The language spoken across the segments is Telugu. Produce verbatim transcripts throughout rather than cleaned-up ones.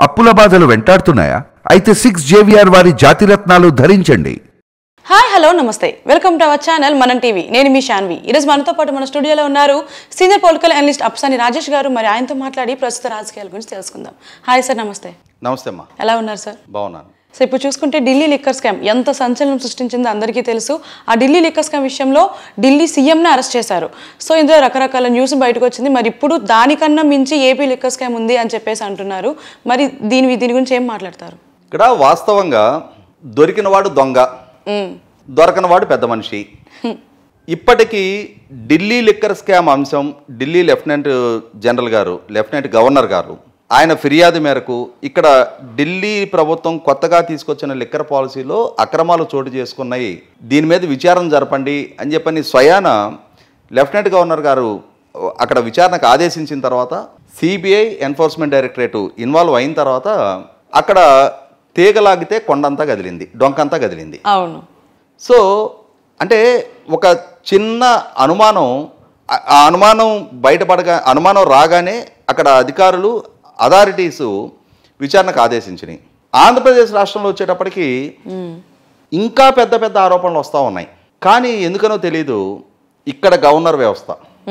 అప్పుల బాధలు వెంటాడుతున్నాయా? అయితే సిక్స్ జేవిఆర్ వారి జాతిరత్నాలు ధరించండి. హాయ్ హలో నమస్తే, welcome to our channel Manam TV. నేను మీ శాన్వి. ఈరోజు మనతో పాటు మన స్టూడియోలో ఉన్నారు senior political analyst Apsani Rajesh garu. మరి ఆయనతో మాట్లాడి ప్రస్తుత రాజకీయాల గురించి తెలుసుకుందాం. హాయ్ సార్, నమస్తే. నమస్తే అమ్మా, ఎలా ఉన్నారు సార్? బాగున్నాను. సో ఇప్పుడు చూసుకుంటే ఢిల్లీ లిక్కర్ స్కామ్ ఎంత సంచలనం సృష్టించిందో అందరికీ తెలుసు. ఆ ఢిల్లీ లిక్కర్ స్కామ్ విషయంలో ఢిల్లీ సీఎంని అరెస్ట్ చేశారు. సో ఇందులో రకరకాల న్యూస్ బయటకు వచ్చింది. మరి ఇప్పుడు దానికన్నా మించి ఏపీ లిక్కర్ స్కామ్ ఉంది అని చెప్పేసి అంటున్నారు. మరి దీని దీని గురించి ఏం మాట్లాడతారు? ఇక్కడ వాస్తవంగా దొరికినవాడు దొంగ, దొరకనవాడు పెద్ద మనిషి. ఇప్పటికీ ఢిల్లీ లిక్కర్ స్కామ్ అంశం Delhi lieutenant general garu, lieutenant governor garu ఆయన ఫిర్యాదు మేరకు ఇక్కడ ఢిల్లీ ప్రభుత్వం కొత్తగా తీసుకొచ్చిన లిక్కర్ పాలసీలో అక్రమాలు చోటు చేసుకున్నాయి, దీని మీద విచారణ జరపండి అని చెప్పని స్వయాన లెఫ్టినెంట్ గవర్నర్ గారు అక్కడ విచారణకు ఆదేశించిన తర్వాత సిబిఐ ఎన్ఫోర్స్మెంట్ డైరెక్టరేట్ ఇన్వాల్వ్ అయిన తర్వాత అక్కడ తీగలాగితే కొండంతా కదిలింది, డొంకంతా కదిలింది. అవును. సో అంటే ఒక చిన్న అనుమానం, ఆ అనుమానం బయటపడగా అనుమానం రాగానే అక్కడ అధికారులు అథారిటీస్ విచారణకు ఆదేశించినాయి. ఆంధ్రప్రదేశ్ రాష్ట్రంలో వచ్చేటప్పటికి ఇంకా పెద్ద పెద్ద ఆరోపణలు వస్తూ ఉన్నాయి. కానీ ఎందుకనో తెలీదు, ఇక్కడ గవర్నర్ వ్యవస్థ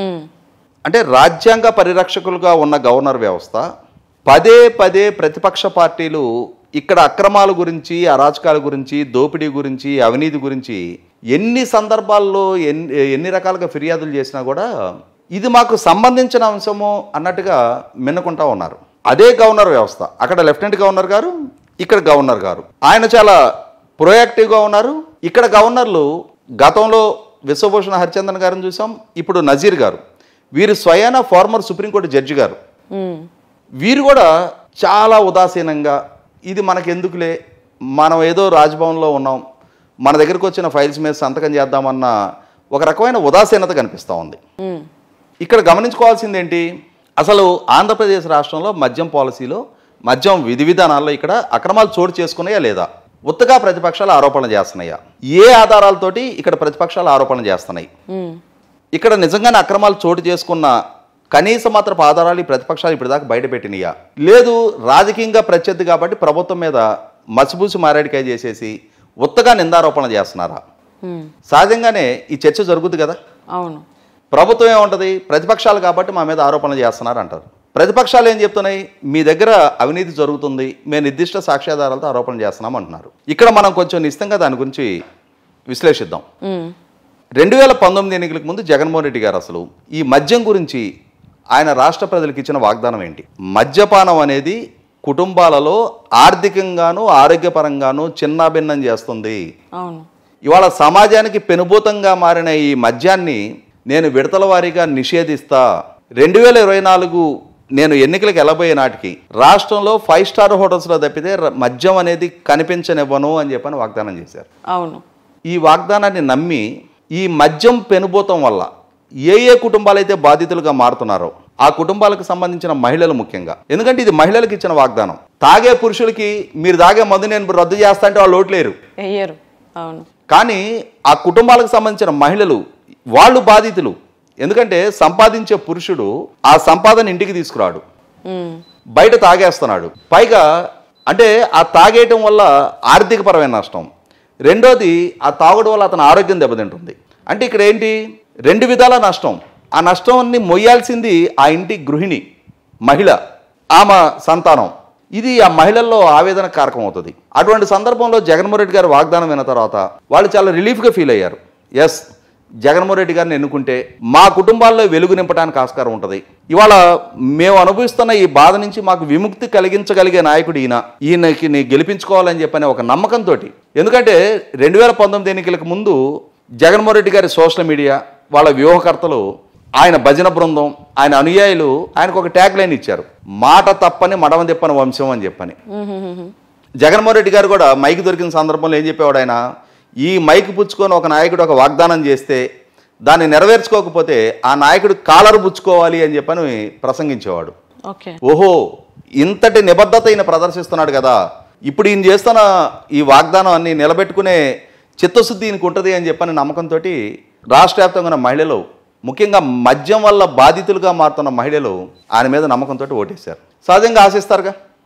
అంటే రాజ్యాంగ పరిరక్షకులుగా ఉన్న గవర్నర్ వ్యవస్థ పదే పదే ప్రతిపక్ష పార్టీలు ఇక్కడ అక్రమాల గురించి, అరాచకాల గురించి, దోపిడీ గురించి, అవినీతి గురించి ఎన్ని సందర్భాల్లో ఎన్ని ఎన్ని రకాలుగా ఫిర్యాదులు చేసినా కూడా ఇది మాకు సంబంధించిన అంశము అన్నట్టుగా మిన్నకుంటా ఉన్నారు. అదే గవర్నర్ వ్యవస్థ, అక్కడ లెఫ్టినెంట్ గవర్నర్ గారు, ఇక్కడ గవర్నర్ గారు, ఆయన చాలా ప్రొయాక్టివ్గా ఉన్నారు. ఇక్కడ గవర్నర్లు గతంలో విశ్వభూషణ హరిచందన్ గారిని చూసాం, ఇప్పుడు నజీర్ గారు, వీరు స్వయాన ఫార్మర్ సుప్రీంకోర్టు జడ్జి గారు. వీరు కూడా చాలా ఉదాసీనంగా ఇది మనకెందుకులే, మనం ఏదో రాజ్భవన్లో ఉన్నాం, మన దగ్గరకు వచ్చిన ఫైల్స్ మీద సంతకం చేద్దామన్న ఒక రకమైన ఉదాసీనత కనిపిస్తూ ఉంది. ఇక్కడ గమనించుకోవాల్సింది ఏంటి, అసలు ఆంధ్రప్రదేశ్ రాష్ట్రంలో మద్యం పాలసీలో, మద్యం విధి విధానాల్లో ఇక్కడ అక్రమాలు చోటు చేసుకున్నాయా లేదా, ఉత్తగా ప్రతిపక్షాలు ఆరోపణలు చేస్తున్నాయా, ఏ ఆధారాలతోటి ఇక్కడ ప్రతిపక్షాలు ఆరోపణలు చేస్తున్నాయి, ఇక్కడ నిజంగానే అక్రమాలు చోటు చేసుకున్న కనీస మాత్రపు ఆధారాలు ఈ ప్రతిపక్షాలు ఇప్పటిదాకా బయటపెట్టినయా, లేదు రాజకీయంగా ప్రత్యర్థి కాబట్టి ప్రభుత్వం మీద మసిబూసి మారేడికాయ చేసేసి ఉత్తగా నిందారోపణలు చేస్తున్నారా? సహజంగానే ఈ చర్చ జరుగుద్ది కదా. అవును. ప్రభుత్వం ఏముంటుంది, ప్రతిపక్షాలు కాబట్టి మా మీద ఆరోపణలు చేస్తున్నారు అంటారు. ప్రతిపక్షాలు ఏం చెప్తున్నాయి, మీ దగ్గర అవినీతి జరుగుతుంది, మేము నిర్దిష్ట సాక్ష్యాధారాలతో ఆరోపణలు చేస్తున్నాం అంటున్నారు. ఇక్కడ మనం కొంచెం నిశ్చితంగా దాని గురించి విశ్లేషిద్దాం. రెండు వేల పంతొమ్మిది ఎన్నికలకు ముందు జగన్మోహన్ రెడ్డి గారు అసలు ఈ మద్యం గురించి ఆయన రాష్ట్ర ప్రజలకు ఇచ్చిన వాగ్దానం ఏంటి? మద్యపానం అనేది కుటుంబాలలో ఆర్థికంగాను ఆరోగ్యపరంగాను చిన్నాభిన్నం చేస్తుంది. ఇవాళ సమాజానికి పెనుభూతంగా మారిన ఈ మద్యాన్ని నేను విడతల వారీగా నిషేధిస్తా, రెండు వేల ఇరవై నాలుగు నేను ఎన్నికలకు వెళ్ళబోయే నాటికి రాష్ట్రంలో ఫైవ్ స్టార్ హోటల్స్లో తప్పితే మద్యం అనేది కనిపించనివ్వను అని చెప్పని వాగ్దానం చేశారు. అవును. ఈ వాగ్దానాన్ని నమ్మి ఈ మద్యం పెనుభూతం వల్ల ఏ ఏ కుటుంబాలైతే బాధితులుగా మారుతున్నారో ఆ కుటుంబాలకు సంబంధించిన మహిళలు ముఖ్యంగా, ఎందుకంటే ఇది మహిళలకు ఇచ్చిన వాగ్దానం. తాగే పురుషులకి మీరు తాగే మందు నేను రద్దు చేస్తా అంటే వాళ్ళు ఓట్లేరు. అవును. కానీ ఆ కుటుంబాలకు సంబంధించిన మహిళలు వాళ్ళు బాధితులు. ఎందుకంటే సంపాదించే పురుషుడు ఆ సంపాదన ఇంటికి తీసుకురాడు, బయట తాగేస్తున్నాడు. పైగా అంటే ఆ తాగేయటం వల్ల ఆర్థికపరమైన నష్టం, రెండోది ఆ తాగడం వల్ల అతని ఆరోగ్యం దెబ్బతింటుంది. అంటే ఇక్కడ ఏంటి, రెండు విధాల నష్టం. ఆ నష్టాన్ని మొయ్యాల్సింది ఆ ఇంటి గృహిణి, మహిళ, ఆమె సంతానం. ఇది ఆ మహిళల్లో ఆవేదన కారకం అవుతుంది. అటువంటి సందర్భంలో జగన్మోహన్ రెడ్డి గారు వాగ్దానం విన్న తర్వాత వాళ్ళు చాలా రిలీఫ్గా ఫీల్ అయ్యారు. ఎస్, జగన్మోహన్ రెడ్డి గారిని ఎన్నుకుంటే మా కుటుంబాల్లో వెలుగు నింపడానికి ఆస్కారం ఉంటుంది. ఇవాళ మేము అనుభవిస్తున్న ఈ బాధ నుంచి మాకు విముక్తి కలిగించగలిగే నాయకుడు ఈయన, ఈయనకి నీ గెలిపించుకోవాలని చెప్పని ఒక నమ్మకంతో. ఎందుకంటే రెండు వేల పంతొమ్మిది ఎన్నికలకు ముందు జగన్మోహన్ రెడ్డి గారి సోషల్ మీడియా, వాళ్ళ వ్యూహకర్తలు, ఆయన భజన బృందం, ఆయన అనుయాయులు ఆయనకు ఒక ట్యాగ్ లైన్ ఇచ్చారు, మాట తప్పని మడమ తిప్పని వంశం అని చెప్పని. జగన్మోహన్ రెడ్డి గారు కూడా మైక్ దొరికిన సందర్భంలో ఏం చెప్పేవాడు, ఆయన ఈ మైక్ పుచ్చుకొని ఒక నాయకుడు ఒక వాగ్దానం చేస్తే దాన్ని నెరవేర్చుకోకపోతే ఆ నాయకుడు కాలరు పుచ్చుకోవాలి అని చెప్పని ప్రసంగించేవాడు. ఓహో, ఇంతటి నిబద్ధత ఈయన ప్రదర్శిస్తున్నాడు కదా, ఇప్పుడు ఈయన చేస్తున్న ఈ వాగ్దానం అన్ని నిలబెట్టుకునే చిత్తశుద్ధి ఈయనకు ఉంటుంది అని చెప్పని నమ్మకంతో రాష్ట్ర వ్యాప్తంగా ఉన్న మహిళలు, ముఖ్యంగా మద్యం వల్ల బాధితులుగా మారుతున్న మహిళలు ఆయన మీద నమ్మకంతో ఓటేశారు. సహజంగా ఆశిస్తారుగా,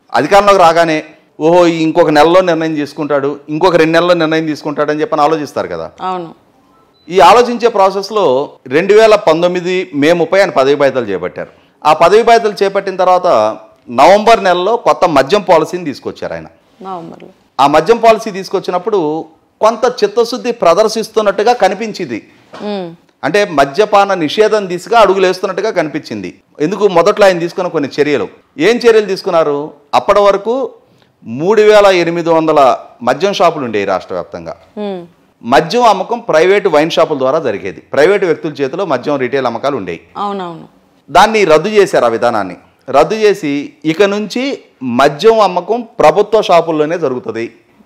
అధికారంలోకి రాగానే ఓహో ఇంకొక నెలలో నిర్ణయం తీసుకుంటాడు, ఇంకొక రెండు నెలల్లో నిర్ణయం తీసుకుంటాడు అని చెప్పని ఆలోచిస్తారు కదా. అవును. ఈ ఆలోచించే ప్రాసెస్లో రెండు వేల పంతొమ్మిది మే ముప్పై ఆయన పదవి బాధ్యతలు చేపట్టారు. ఆ పదవి బాధ్యతలు చేపట్టిన తర్వాత నవంబర్ నెలలో కొత్త మద్యం పాలసీని తీసుకొచ్చారు ఆయన. నవంబర్లో ఆ మద్యం పాలసీ తీసుకొచ్చినప్పుడు కొంత చిత్తశుద్ధి ప్రదర్శిస్తున్నట్టుగా కనిపించింది. అంటే మద్యపాన నిషేధం దిశగా అడుగులు వేస్తున్నట్టుగా కనిపించింది. ఎందుకు మొదట్లో ఆయన తీసుకున్న కొన్ని చర్యలు, ఏం చర్యలు తీసుకున్నారు? అప్పటి వరకు మూడు వేల ఎనిమిది వందల మద్యం షాపులు ఉండేవి రాష్ట్ర వ్యాప్తంగా. మద్యం అమ్మకం ప్రైవేటు వైన్ షాపుల ద్వారా జరిగేది. ప్రైవేటు వ్యక్తుల చేతిలో మద్యం రీటైల్ అమ్మకాలు ఉండేవి. అవునవును. దాన్ని రద్దు చేశారు. ఆ విధానాన్ని రద్దు చేసి ఇక నుంచి మద్యం అమ్మకం ప్రభుత్వ షాపుల్లోనే జరుగుతుంది.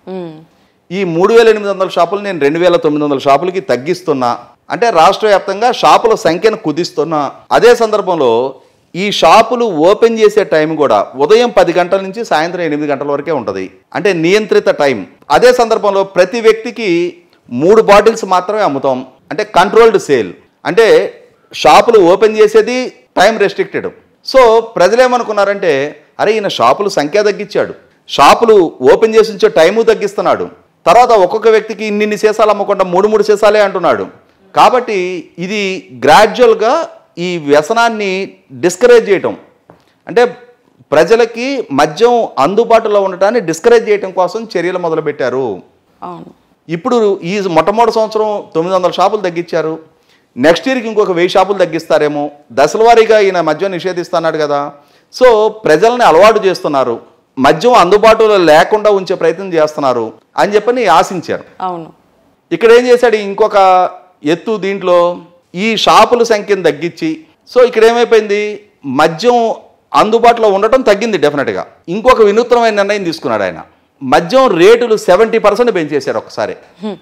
ఈ మూడు వేల ఎనిమిది వందల షాపులు నేను రెండు వేల తొమ్మిది వందల షాపులకి తగ్గిస్తున్నా, అంటే రాష్ట్ర వ్యాప్తంగా షాపుల సంఖ్యను కుదిస్తున్నా. అదే సందర్భంలో ఈ షాపులు ఓపెన్ చేసే టైం కూడా ఉదయం పది గంటల నుంచి సాయంత్రం ఎనిమిది గంటల వరకే ఉంటుంది, అంటే నియంత్రిత టైం. అదే సందర్భంలో ప్రతి వ్యక్తికి మూడు బాటిల్స్ మాత్రమే అమ్ముతాం, అంటే కంట్రోల్డ్ సేల్. అంటే షాపులు ఓపెన్ చేసేది టైం రెస్ట్రిక్టెడ్. సో ప్రజలు ఏమనుకున్నారంటే, అరే ఈయన షాపులు సంఖ్య తగ్గించాడు, షాపులు ఓపెన్ చేసి ఉంచే టైము తగ్గిస్తున్నాడు, తర్వాత ఒక్కొక్క వ్యక్తికి ఇన్నిన్ని సీసాలు అమ్మకుండా మూడు మూడు సీసాలే అంటున్నాడు. కాబట్టి ఇది గ్రాడ్యువల్గా ఈ వ్యసనాన్ని డిస్కరేజ్ చేయటం, అంటే ప్రజలకి మద్యం అందుబాటులో ఉండటాన్ని డిస్కరేజ్ చేయటం కోసం చర్యలు మొదలుపెట్టారు. ఇప్పుడు ఈ మొట్టమొదటి సంవత్సరం తొమ్మిది వందల షాపులు తగ్గించారు. నెక్స్ట్ ఇయర్కి ఇంకొక వెయ్యి షాపులు తగ్గిస్తారేమో. దశలవారీగా ఈయన మద్యం నిషేధిస్తున్నాడు కదా. సో ప్రజల్ని అలవాటు చేస్తున్నారు, మద్యం అందుబాటులో లేకుండా ఉంచే ప్రయత్నం చేస్తున్నారు అని చెప్పని ఆశించారు. అవును. ఇక్కడ ఏం చేశాడు ఇంకొక ఎత్తు, దీంట్లో ఈ షాపుల సంఖ్యను తగ్గించి, సో ఇక్కడ ఏమైపోయింది, మద్యం అందుబాటులో ఉండటం తగ్గింది డెఫినెట్గా. ఇంకొక వినూత్నమైన నిర్ణయం తీసుకున్నాడు ఆయన. మద్యం రేటులు సెవెంటీ పర్సెంట్ పెంచేశారు ఒకసారి.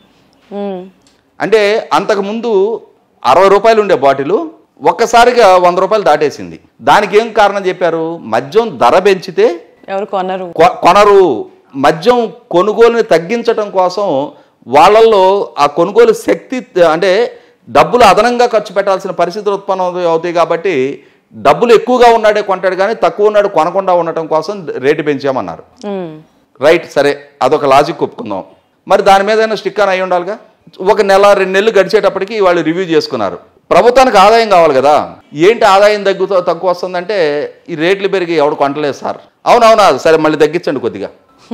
అంటే అంతకుముందు అరవై రూపాయలు ఉండే బాటిల్ ఒక్కసారిగా వంద రూపాయలు దాటేసింది. దానికి ఏం కారణం చెప్పారు? మద్యం ధర పెంచితే ఎవరు కొనరు కొనరు మద్యం కొనుగోలుని తగ్గించడం కోసం వాళ్ళల్లో ఆ కొనుగోలు శక్తి, అంటే డబ్బులు అదనంగా ఖర్చు పెట్టాల్సిన పరిస్థితులు ఉత్పన్నం అవుతాయి. కాబట్టి డబ్బులు ఎక్కువగా ఉన్నాడే కొంటాడు, కానీ తక్కువ ఉన్నాడు కొనకుండా ఉండటం కోసం రేటు పెంచామన్నారు. రైట్, సరే, అదొక లాజిక్ ఒప్పుకుందాం. మరి దాని మీద ఏమైనా స్టిక్కర్ అయి ఉండాలిగా. ఒక నెల రెండు నెలలు గడిచేటప్పటికి వాళ్ళు రివ్యూ చేసుకున్నారు. ప్రభుత్వానికి ఆదాయం కావాలి కదా. ఏంటి ఆదాయం తగ్గుతూ తక్కువ వస్తుందంటే, ఈ రేట్లు పెరిగి ఎవడు కొంటలేదు సార్. అవునవునా, సరే మళ్ళీ తగ్గించండి కొద్దిగా.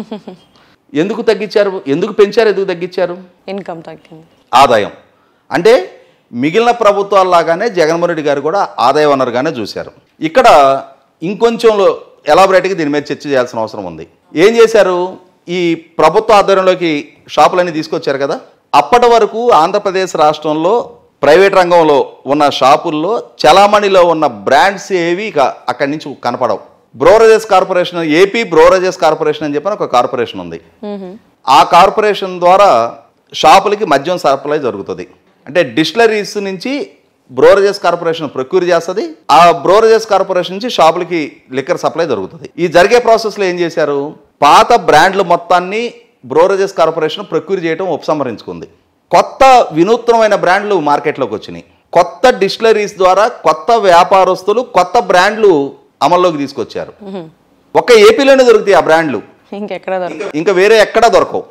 ఎందుకు తగ్గించారు, ఎందుకు పెంచారు, ఎందుకు తగ్గించారు? ఇన్కమ్ తగ్గింది, ఆదాయం. అంటే మిగిలిన ప్రభుత్వాల్లాగానే జగన్మోహన్ రెడ్డి గారు కూడా ఆదాయ వనరుగానే చూశారు. ఇక్కడ ఇంకొంచెంలో ఎలాబొరేట్గా దీని మీద చర్చ చేయాల్సిన అవసరం ఉంది. ఏం చేశారు? ఈ ప్రభుత్వ ఆధ్వర్యంలోకి షాపులన్నీ తీసుకొచ్చారు కదా. అప్పటి వరకు ఆంధ్రప్రదేశ్ రాష్ట్రంలో ప్రైవేట్ రంగంలో ఉన్న షాపుల్లో చలామణిలో ఉన్న బ్రాండ్స్ ఏవి అక్కడి నుంచి కనపడవు. Beverages corporation, AP beverages corporation అని చెప్పిన ఒక కార్పొరేషన్ ఉంది. ఆ కార్పొరేషన్ ద్వారా షాపులకి మద్యం సప్లై జరుగుతుంది. అంటే డిస్టిలరీస్ నుంచి బ్రోవరేజెస్ కార్పొరేషన్ ప్రొక్యూర్ చేస్తుంది, ఆ బ్రోవరేజెస్ కార్పొరేషన్ నుంచి షాపులకి లిక్కర్ సప్లై జరుగుతుంది. ఈ జరిగే ప్రాసెస్లో ఏం చేశారు? పాత బ్రాండ్లు మొత్తాన్ని బ్రోవరేజెస్ కార్పొరేషన్ ప్రొక్యూర్ చేయడం ఉపసంహరించుకుంది. కొత్త వినూత్నమైన బ్రాండ్లు మార్కెట్లోకి వచ్చినాయి. కొత్త డిస్టిలరీస్ ద్వారా కొత్త వ్యాపారస్తులు కొత్త బ్రాండ్లు అమల్లోకి తీసుకొచ్చారు. ఒక్క ఏపీలోనే దొరుకుతాయి ఆ బ్రాండ్లు, ఇంకెక్కడ ఇంకా వేరే ఎక్కడా దొరకవు.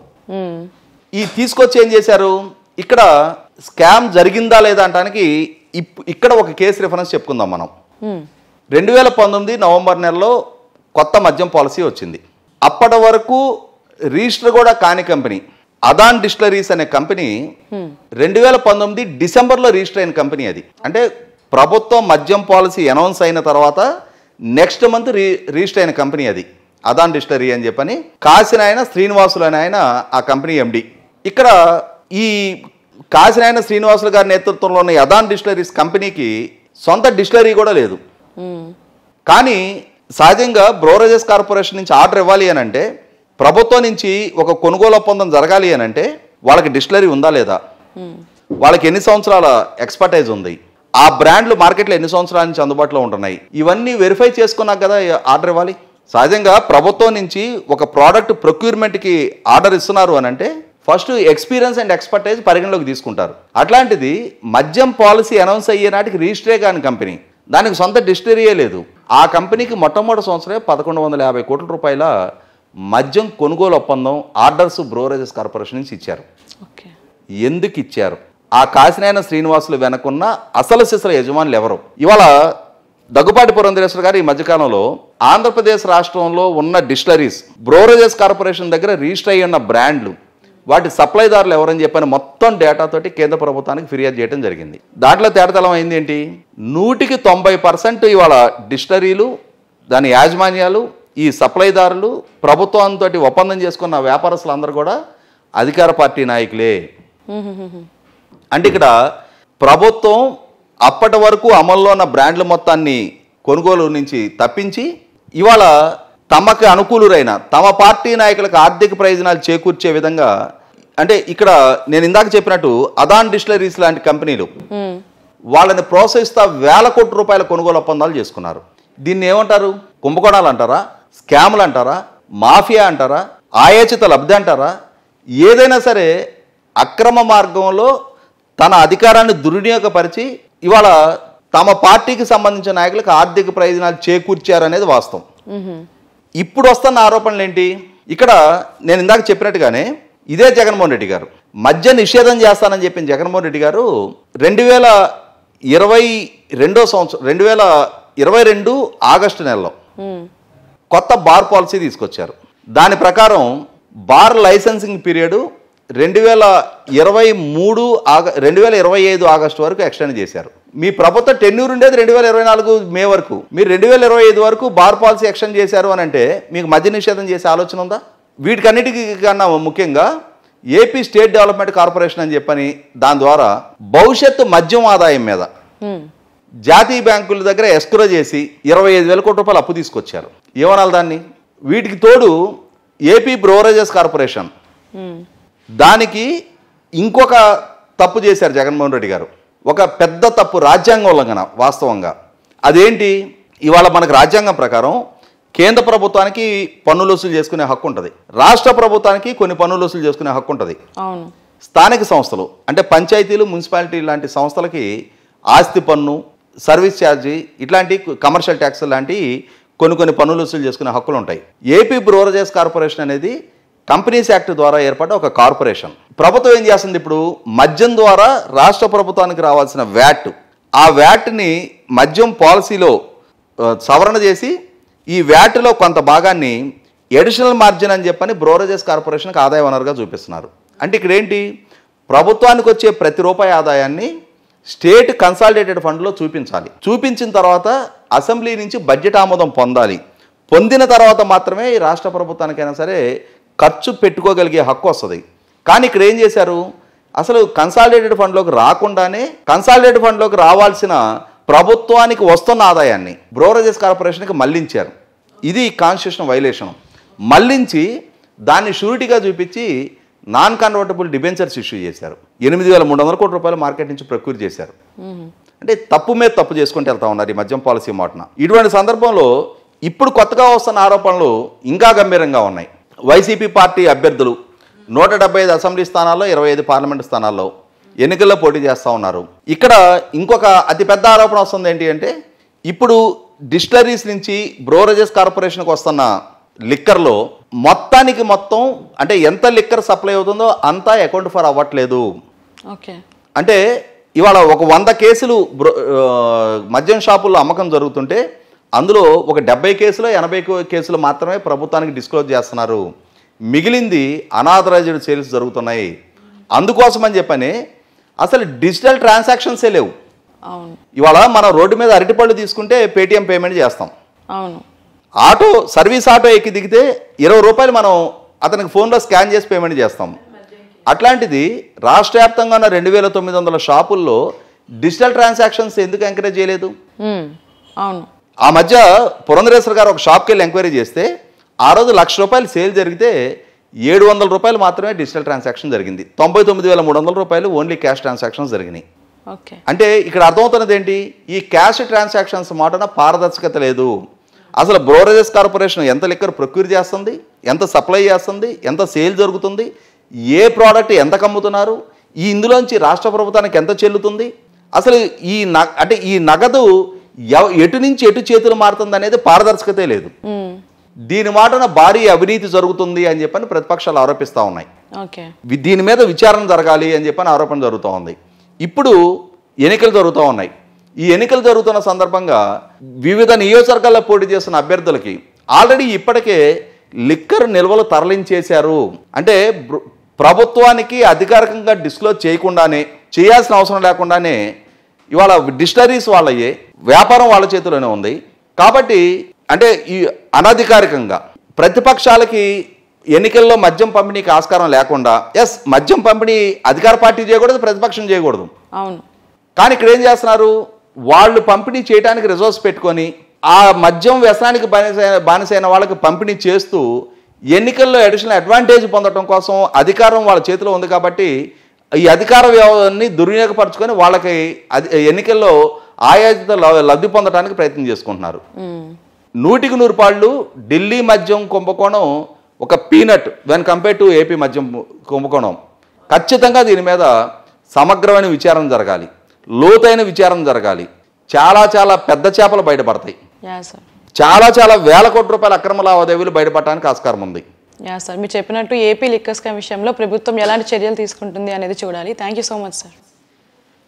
ఈ తీసుకొచ్చి ఏం చేశారు? ఇక్కడ స్కామ్ జరిగిందా లేదా అంటానికి ఇక్కడ ఒక కేసు రిఫరెన్స్ చెప్పుకుందాం మనం. రెండు వేల పంతొమ్మిది నవంబర్ నెలలో కొత్త మద్యం పాలసీ వచ్చింది. అప్పటి వరకు రిజిస్టర్ కూడా కాని కంపెనీ అదాన్ డిస్టిలరీస్ అనే కంపెనీ రెండు వేల పంతొమ్మిది డిసెంబర్లో రిజిస్టర్ అయిన కంపెనీ. అది అంటే ప్రభుత్వం మద్యం పాలసీ అనౌన్స్ అయిన తర్వాత నెక్స్ట్ మంత్ రి రిజిస్టర్ అయిన కంపెనీ అది అదాన్ డిస్టిలరీ అని చెప్పని. కాసినాయన శ్రీనివాసులు అని ఆయన ఆ కంపెనీ ఎండి. ఇక్కడ ఈ కాసినాయన శ్రీనివాసులు గారి నేతృత్వంలో ఉన్న అదాన్ డిస్టిలరీస్ కంపెనీకి సొంత డిస్టిలరీ కూడా లేదు. కానీ సహజంగా బ్రోవరేజెస్ కార్పొరేషన్ నుంచి ఆర్డర్ ఇవ్వాలి అని అంటే, ప్రభుత్వం నుంచి ఒక కొనుగోలు ఒప్పందం జరగాలి అని అంటే వాళ్ళకి డిస్టిలరీ ఉందా లేదా, వాళ్ళకి ఎన్ని సంవత్సరాల ఎక్స్పర్టైజ్ ఉంది, ఆ బ్రాండ్లు మార్కెట్లో ఎన్ని సంవత్సరాల నుంచి అందుబాటులో ఉంటున్నాయి, ఇవన్నీ వెరిఫై చేసుకున్నాక కదా ఆర్డర్ ఇవ్వాలి. సహజంగా ప్రభుత్వం నుంచి ఒక ప్రోడక్ట్ ప్రొక్యూర్మెంట్కి ఆర్డర్ ఇస్తున్నారు అని అంటే ఫస్ట్ ఎక్స్పీరియన్స్ అండ్ ఎక్స్పర్టైజ్ పరిగణలోకి తీసుకుంటారు. అట్లాంటిది మద్యం పాలసీ అనౌన్స్ అయ్యే నాటికి రిజిస్టరే కాని కంపెనీ, దానికి సొంత డిస్టిలరీయే లేదు. ఆ కంపెనీకి మొట్టమొదటి సంవత్సరమే పదకొండు వందల యాభై కోట్ల రూపాయల మద్యం కొనుగోలు ఒప్పందం ఆర్డర్స్ బ్రోవరేజెస్ కార్పొరేషన్ నుంచి ఇచ్చారు. ఓకే, ఎందుకు ఇచ్చారు? ఆ కాశీనాయన శ్రీనివాసులు వెనకున్న అసలు సిసల యజమానులు ఎవరు? ఇవాళ దగ్గుపాటి పురంధరేశ్వర గారు ఈ మధ్యకాలంలో ఆంధ్రప్రదేశ్ రాష్ట్రంలో ఉన్న డిస్టిలరీస్ బ్రోవరేజెస్ కార్పొరేషన్ దగ్గర రిజిస్టర్ అయ్యి ఉన్న బ్రాండ్లు వాటి సప్లైదారులు ఎవరని చెప్పని మొత్తం డేటాతోటి కేంద్ర ప్రభుత్వానికి ఫిర్యాదు చేయడం జరిగింది. దాంట్లో తేటతలం అయింది ఏంటి? నూటికి తొంభై పర్సెంట్ ఇవాళ డిస్టిలరీలు, దాని యాజమాన్యాలు, ఈ సప్లైదారులు, ప్రభుత్వంతో ఒప్పందం చేసుకున్న వ్యాపారస్తులు అందరూ కూడా అధికార పార్టీ నాయకులే. అంటే ఇక్కడ ప్రభుత్వం అప్పటి వరకు అమల్లో ఉన్న బ్రాండ్ల మొత్తాన్ని కొనుగోలు నుంచి తప్పించి ఇవాళ తమకు అనుకూలురైన తమ పార్టీ నాయకులకు ఆర్థిక ప్రయోజనాలు చేకూర్చే విధంగా, అంటే ఇక్కడ నేను ఇందాక చెప్పినట్టు అదాన్ డిస్టిలరీస్ లాంటి కంపెనీలు వాళ్ళని ప్రోత్సహిస్తా వేల కోట్ల రూపాయల కొనుగోలు ఒప్పందాలు చేసుకున్నారు. దీన్ని ఏమంటారు? కుంభకోణాలు అంటారా? స్కాములు అంటారా? మాఫియా అంటారా? ఆయోచిత లబ్ధి అంటారా? ఏదైనా సరే అక్రమ మార్గంలో తన అధికారాన్ని దుర్వినియోగపరిచి ఇవాళ తమ పార్టీకి సంబంధించిన నాయకులకు ఆర్థిక ప్రయోజనాలు చేకూర్చారనేది వాస్తవం. ఇప్పుడు వస్తున్న ఆరోపణలు ఏంటి? ఇక్కడ నేను ఇందాక చెప్పినట్టుగానే ఇదే జగన్మోహన్ రెడ్డి గారు మద్య నిషేధం చేస్తానని చెప్పిన జగన్మోహన్ రెడ్డి గారు రెండు వేల ఇరవై రెండో సంవత్సరం రెండు వేల ఇరవై రెండు ఆగస్టు నెలలో కొత్త బార్ పాలసీ తీసుకొచ్చారు. దాని ప్రకారం బార్ లైసెన్సింగ్ పీరియడ్ రెండు వేల ఇరవై మూడు ఆగ రెండు వేల ఇరవై ఐదు ఆగస్టు వరకు ఎక్స్టెండ్ చేశారు. మీ ప్రభుత్వ టెన్యూర్ ఉండేది రెండు వేల ఇరవై నాలుగు మే వరకు. మీరు రెండు వేల ఇరవై ఐదు వరకు బార్ పాలసీ ఎక్స్టెండ్ చేశారు అని అంటే మీకు మద్య నిషేధం చేసే ఆలోచన ఉందా? వీటికన్నిటికీ కన్నా ముఖ్యంగా ఏపీ స్టేట్ డెవలప్మెంట్ కార్పొరేషన్ అని చెప్పని దాని ద్వారా భవిష్యత్తు మద్యం ఆదాయం మీద జాతీయ బ్యాంకుల దగ్గర ఎస్క్రో చేసి ఇరవై ఐదు వేల కోట్ల రూపాయలు అప్పు తీసుకొచ్చారు. ఏమనాలి దాన్ని? వీటికి తోడు ఏపీ బ్రోవరేజెస్ కార్పొరేషన్ దానికి ఇంకొక తప్పు చేశారు జగన్మోహన్ రెడ్డి గారు. ఒక పెద్ద తప్పు, రాజ్యాంగ ఉల్లంఘన వాస్తవంగా. అదేంటి? ఇవాళ మనకు రాజ్యాంగం ప్రకారం కేంద్ర ప్రభుత్వానికి పన్నులు వసూలు చేసుకునే హక్కు ఉంటుంది, రాష్ట్ర ప్రభుత్వానికి కొన్ని పన్నులు వసూలు చేసుకునే హక్కు ఉంటుంది. స్థానిక సంస్థలు అంటే పంచాయతీలు, మున్సిపాలిటీ లాంటి సంస్థలకి ఆస్తి పన్ను, సర్వీస్ ఛార్జీ, ఇట్లాంటి కమర్షియల్ ట్యాక్స్ లాంటి కొన్ని కొన్ని పన్నులు వసూలు చేసుకునే హక్కులు ఉంటాయి. ఏపీ బ్రోవరేజెస్ కార్పొరేషన్ అనేది కంపెనీస్ యాక్ట్ ద్వారా ఏర్పడ్డ ఒక కార్పొరేషన్. ప్రభుత్వం ఏం చేస్తుంది? ఇప్పుడు మద్యం ద్వారా రాష్ట్ర ప్రభుత్వానికి రావాల్సిన వ్యాట్, ఆ వ్యాట్ని మద్యం పాలసీలో సవరణ చేసి ఈ వ్యాట్లో కొంత భాగాన్ని ఎడిషనల్ మార్జిన్ అని చెప్పని బ్రోవరేజెస్ కార్పొరేషన్కి ఆదాయ వనరుగా చూపిస్తున్నారు. అంటే ఇక్కడ ఏంటి? ప్రభుత్వానికి వచ్చే ప్రతి రూపాయి ఆదాయాన్ని స్టేట్ కన్సాలిడేటెడ్ ఫండ్లో చూపించాలి. చూపించిన తర్వాత అసెంబ్లీ నుంచి బడ్జెట్ ఆమోదం పొందాలి. పొందిన తర్వాత మాత్రమే ఈ రాష్ట్ర ప్రభుత్వానికైనా సరే ఖర్చు పెట్టుకోగలిగే హక్కు వస్తుంది. కానీ ఇక్కడ ఏం చేశారు? అసలు కన్సాలిడేటెడ్ ఫండ్లోకి రాకుండానే కన్సాలిడేటెడ్ ఫండ్లోకి రావాల్సిన ప్రభుత్వానికి వస్తున్న ఆదాయాన్ని బ్రోవరేజెస్ కార్పొరేషన్కి మళ్లించారు. ఇది కాన్స్టిట్యూషన్ వైలేషన్. మళ్లించి దాన్ని షూరిటీగా చూపించి నాన్ కన్వర్టబుల్ డిబెంచర్స్ ఇష్యూ చేశారు. ఎనిమిది వేల మూడు వందల కోట్ల రూపాయలు మార్కెట్ నుంచి ప్రొక్యూర్ చేశారు. అంటే తప్పు మీద తప్పు చేసుకుంటూ వెళ్తా ఉన్నారు ఈ మద్యం పాలసీ మాటన. ఇటువంటి సందర్భంలో ఇప్పుడు కొత్తగా వస్తున్న ఆరోపణలు ఇంకా గంభీరంగా ఉన్నాయి. వైసీపీ పార్టీ అభ్యర్థులు నూట డెబ్బై ఐదు అసెంబ్లీ స్థానాల్లో ఇరవై ఐదు పార్లమెంటు స్థానాల్లో ఎన్నికల్లో పోటీ చేస్తూ ఉన్నారు. ఇక్కడ ఇంకొక అతిపెద్ద ఆరోపణ వస్తుంది ఏంటి అంటే, ఇప్పుడు డిస్టిలరీస్ నుంచి బ్రోవరేజెస్ కార్పొరేషన్కి వస్తున్న లిక్కర్లో మొత్తానికి మొత్తం అంటే ఎంత లిక్కర్ సప్లై అవుతుందో అంతా అకౌంట్ ఫర్ అవ్వట్లేదు. ఓకే, అంటే ఇవాళ ఒక వంద కేసులు మద్యం షాపుల్లో అమ్మకం జరుగుతుంటే అందులో ఒక డెబ్బై కేసులు ఎనభై కేసులు మాత్రమే ప్రభుత్వానికి డిస్క్లోజ్ చేస్తున్నారు. మిగిలింది అనాథరైజ్డ్ సేల్స్ జరుగుతున్నాయి. అందుకోసమని చెప్పని అసలు డిజిటల్ ట్రాన్సాక్షన్సే లేవు. ఇవాళ మనం రోడ్డు మీద అరటిపళ్ళు తీసుకుంటే పేటిఎం పేమెంట్ చేస్తాం. అవును, ఆటో సర్వీస్ ఆటో ఎక్కి దిగితే ఇరవై రూపాయలు మనం అతనికి ఫోన్లో స్కాన్ చేసి పేమెంట్ చేస్తాం. అట్లాంటిది రాష్ట్ర వ్యాప్తంగా ఉన్న రెండు వేల తొమ్మిది వందల షాపుల్లో డిజిటల్ ట్రాన్సాక్షన్స్ ఎందుకు ఎంకరేజ్ చేయలేదు? అవును, ఆ మధ్య పురంధరేశ్వర గారు ఒక షాప్కి వెళ్ళి ఎంక్వైరీ చేస్తే ఆ రోజు లక్ష రూపాయలు సేల్ జరిగితే ఏడు వందల రూపాయలు మాత్రమే డిజిటల్ ట్రాన్సాక్షన్ జరిగింది. తొంభై తొమ్మిది వేల మూడు వందల రూపాయలు ఓన్లీ క్యాష్ ట్రాన్సాక్షన్స్ జరిగినాయి. అంటే ఇక్కడ అర్థమవుతున్నది ఏంటి? ఈ క్యాష్ ట్రాన్సాక్షన్స్ మాటన పారదర్శకత లేదు. అసలు బ్రోవరేజెస్ కార్పొరేషన్ ఎంత లిక్కర్ ప్రొక్యూర్ చేస్తుంది, ఎంత సప్లై చేస్తుంది, ఎంత సేల్ జరుగుతుంది, ఏ ప్రోడక్ట్ ఎంత కమ్ముతున్నారు, ఈ ఇందులోంచి రాష్ట్ర ప్రభుత్వానికి ఎంత చెల్లుతుంది, అసలు ఈ న అంటే ఈ నగదు ఎవ- ఎటు నుంచి ఎటు చేతులు మారుతుంది అనేది పారదర్శకతే లేదు. దీని మాటన భారీ అవినీతి జరుగుతుంది అని చెప్పని ప్రతిపక్షాలు ఆరోపిస్తూ ఉన్నాయి. ఓకే, వి- దీని మీద విచారణ జరగాలి అని చెప్పని ఆరోపణ జరుగుతూ ఉంది. ఇప్పుడు ఎన్నికలు జరుగుతూ ఉన్నాయి. ఈ ఎన్నికలు జరుగుతున్న సందర్భంగా వివిధ నియోజకవర్గాల్లో పోటీ చేస్తున్న అభ్యర్థులకి ఆల్రెడీ ఇప్పటికే లిక్కర్ నిల్వలు తరలించేశారు. అంటే బ్ర- ప్రభుత్వానికి అధికారికంగా డిస్క్లోజ్ చేయకుండానే, చేయాల్సిన అవసరం లేకుండానే ఇవాళ డిస్టరీస్ వాళ్ళయ్యే వ్యాపారం వాళ్ళ చేతిలోనే ఉంది. కాబట్టి అంటే ఈ అనధికారికంగా ప్రతిపక్షాలకి ఎన్నికల్లో మద్యం పంపిణీకి ఆస్కారం లేకుండా, ఎస్ మద్యం పంపిణీ అధికార పార్టీ చేయకూడదు, ప్రతిపక్షం చేయకూడదు. అవును. కానీ ఇక్కడ ఏం చేస్తున్నారు, వాళ్ళు పంపిణీ చేయడానికి రిజర్వ్స్ పెట్టుకొని ఆ మద్యం వ్యసనానికి బానిసైన బానిసైన వాళ్ళకి పంపిణీ చేస్తూ ఎన్నికల్లో అడిషనల్ అడ్వాంటేజ్ పొందడం కోసం అధికారం వాళ్ళ చేతిలో ఉంది. కాబట్టి ఈ అధికార వ్యవధిని దుర్వినియోగపరచుకొని వాళ్ళకి అది ఎన్నికల్లో ఆయాజిత ల- లబ్ధి పొందడానికి ప్రయత్నం చేసుకుంటున్నారు. నూటికి నూరు పాళ్ళు ఢిల్లీ మద్యం కుంభకోణం ఒక peanut when compared to AP మద్యం కుంభకోణం. ఖచ్చితంగా దీని మీద సమగ్రమైన విచారణ జరగాలి, లోతైన విచారణ జరగాలి. చాలా చాలా పెద్ద చేపలు బయటపడతాయి. Yeah sir. చాలా చాలా వేల కోట్ల రూపాయల అక్రమ లావాదేవీలు బయటపడడానికి ఆస్కారం ఉంది. యా సార్, మీరు చెప్పినట్టు ఏపీ లిక్కర్ స్కామ్ విషయంలో ప్రభుత్వం ఎలాంటి చర్యలు తీసుకుంటుంది అనేది చూడాలి. Thank you so much sir.